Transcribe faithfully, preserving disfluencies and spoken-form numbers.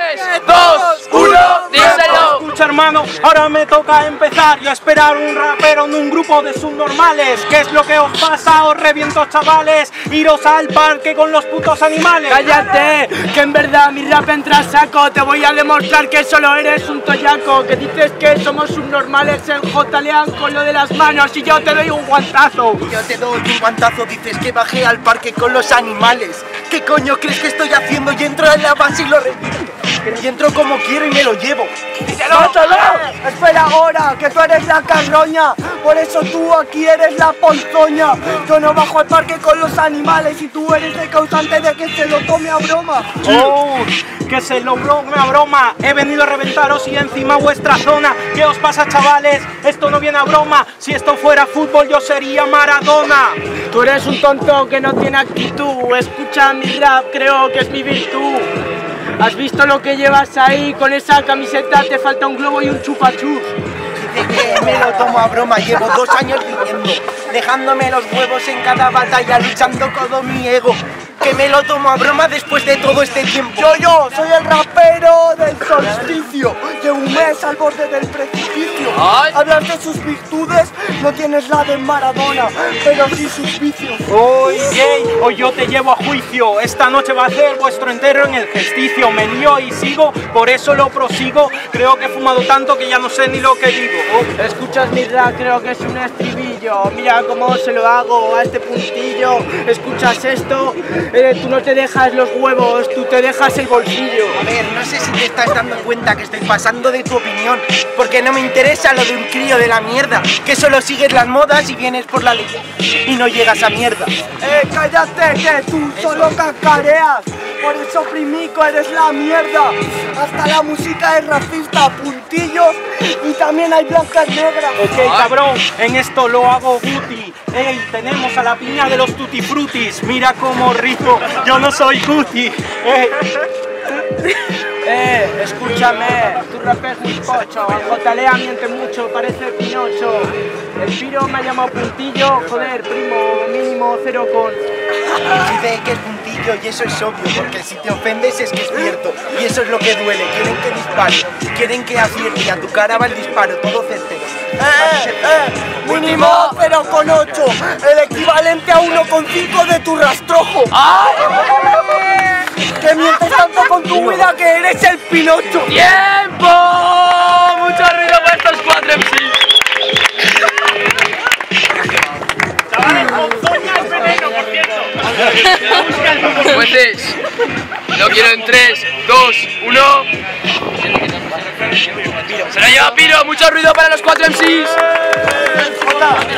tres, dos, uno, díselo. Escucha, hermano, ahora me toca empezar y a esperar un rapero en un grupo de subnormales. ¿Qué es lo que os pasa? Os reviento, chavales. Iros al parque con los putos animales. Cállate, que en verdad mi rap entra a saco. Te voy a demostrar que solo eres un toyaco. Que dices que somos subnormales en J-Lean con lo de las manos y yo te doy un guantazo. Yo te doy un guantazo, dices que bajé al parque con los animales. ¿Qué coño crees que estoy haciendo? Y entro en la base y lo repito. Y entro como quiero y me lo llevo. ¡Mátalo! Espera ahora, que tú eres la carroña. Por eso tú aquí eres la ponzoña. Yo no bajo al parque con los animales y tú eres el causante de que se lo tome a broma. Oh, que se lo brome a broma. He venido a reventaros y encima vuestra zona. ¿Qué os pasa, chavales? Esto no viene a broma. Si esto fuera fútbol yo sería Maradona. Tú eres un tonto que no tiene actitud. Escucha mi rap, creo que es mi virtud. ¿Has visto lo que llevas ahí? Con esa camiseta te falta un globo y un chupachus. Dice que me lo tomo a broma, llevo dos años viviendo, dejándome los huevos en cada batalla, luchando todo mi ego. Que me lo tomo a broma después de todo este tiempo. Yo, yo, soy el rapero del solsticio. Llevo un mes al borde del precipicio. Ay. Hablas de sus virtudes, no tienes la de Maradona, pero sí sus vicios. Hoy gay, hoy yo te llevo a juicio. Esta noche va a ser vuestro entierro en el gesticio. Me lío y sigo, por eso lo prosigo. Creo que he fumado tanto que ya no sé ni lo que digo. Oh. Escuchas mi rap, creo que es un estribillo. Mira cómo se lo hago a este puntillo. Escuchas esto, eh, tú no te dejas los huevos, tú te dejas el bolsillo. A ver, no sé si te estás dando cuenta que estoy pasando de tu opinión, porque no me interesa lo de un crío de la mierda, que solo sigues las modas y vienes por la ley y no llegas a mierda. Eh, cállate, que tú solo cacareas. Por eso, primico, eres la mierda. Hasta la música es racista, puntillos, y también hay blancas negras. Ok, cabrón, en esto lo hago Guti. Ey, tenemos a la piña de los tutti frutis. Mira cómo rizo, yo no soy Guti. Ey. Eh, escúchame, tu rap es muy pocho. El J-Lean miente mucho, parece Pinocho. El Piro me ha llamado puntillo, joder, primo, mínimo cero con. Dice que es puntillo y eso es obvio, porque si te ofendes es que es cierto. Y eso es lo que duele, quieren que dispare, quieren que acierte y a tu cara va el disparo, todo certero. Eh, eh, mínimo cero con ocho, el equivalente a uno con cinco de tu rastrojo. ¡Ay! Que mientes tanto con tu vida que eres el Pinocho. ¡Tiempo! Mucho ruido para estos cuatro M Cs. Chavales, Ponzoña es veneno, por cierto. Jueces, lo quiero en tres, dos, uno. Se la lleva Piro, mucho ruido para los cuatro M Cs.